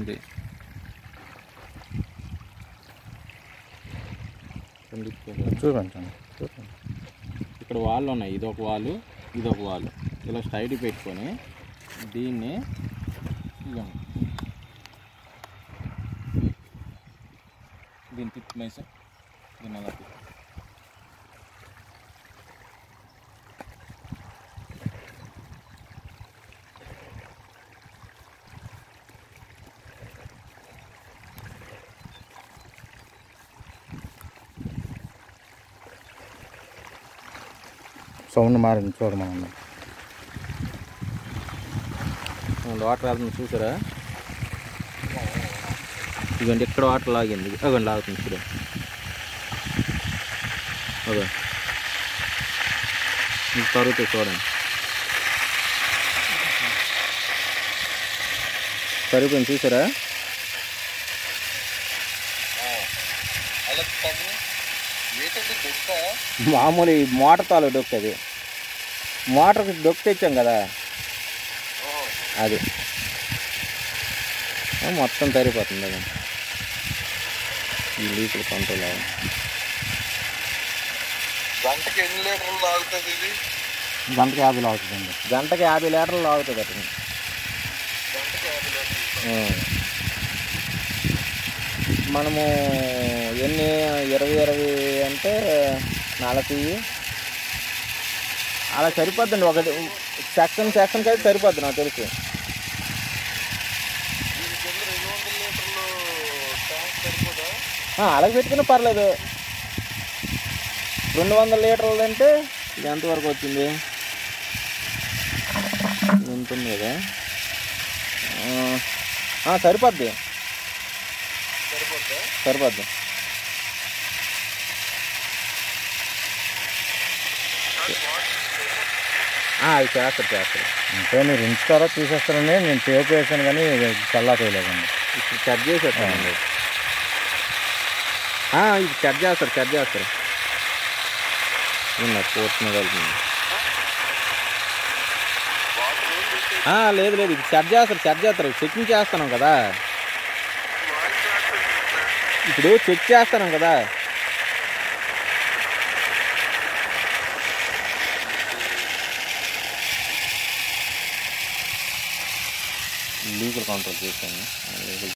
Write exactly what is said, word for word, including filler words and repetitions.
ఉంది. చూడండి ఇక్కడ వాళ్ళు ఉన్నాయి, ఇదొక వాళ్ళు ఇదొక వాళ్ళు, ఇలా స్ట్రైట్ పెట్టుకొని దీన్ని ఇవ్వండి, దీన్ని తిప్పుతున్నాయి సార్, దీన్ని అలా తిప్పు. సౌండ్ మారింది చూడమన్నా. వాటర్ వెళ్తుంది చూసారా, ఇదిగోండి ఇక్కడ వాటర్ లాగింది, అగండి లాగుతుంది ఇప్పుడు, అదే మీకు తరుగుతుంది చూడండి, సరిపోయింది చూసారా. మామూలు మోటార్ తాలు డొక్కది, మోటార్కి డొక్కు తెచ్చాం కదా అది మొత్తం సరిపోతుంది. అది ఈ లీకులు కంట్రోల్ అవ్వాలి. గంటకి ఎన్ని లీటర్లు తాగుతుంది ఇది? గంటకి యాభై లాగుతుందండి. గంటకి యాభై లీటర్లు తాగుతుంది అట్లా. గంటకి యాభై లీటర్లు. మనము ఎన్ని ఇరవై ఇరవై అంటే నాలుగు అలా సరిపోద్దండి, ఒకటి సెక్షన్ సెక్షన్కి అయితే సరిపోద్ది నాకు తెలుసు. అలాగే పెట్టుకున్నా పర్లేదు. రెండు వందల లీటర్లు అంటే ఇది ఎంతవరకు వచ్చింది, ఉంటుంది కదా, సరిపోద్ది సరిపోద్ది. అది చేస్తారు చేస్తారు అంటే మీరు ఉంచుతారా తీసేస్తారని నేను టేప్ వేసాను కానీ చల్లా చేయలేదండి. ఇప్పుడు చెక్ చేసేస్తానండి, ఇది చెక్ చేస్తారు చెక్ చేస్తారు పోర్ట్ని వెళ్తుంది. లేదు లేదు ఇది చెక్ చేస్తారు చెక్ చేస్తారు చెకింగ్ చేస్తున్నాం కదా, ఇప్పుడు చెక్ చేస్తున్నాం కదా. లీగల్ కంట్రోల్ చేశాను.